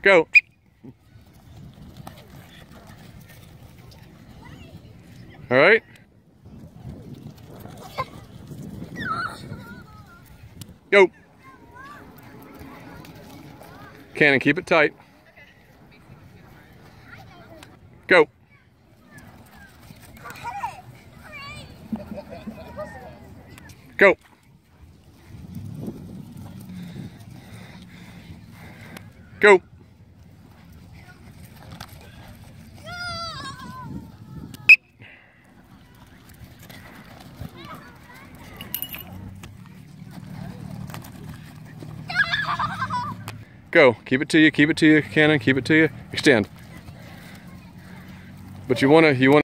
Go. All right. Go. Cannon, keep it tight. Go. Go. Go. Go. Keep it to you, Cannon, keep it to you. Extend. But you wanna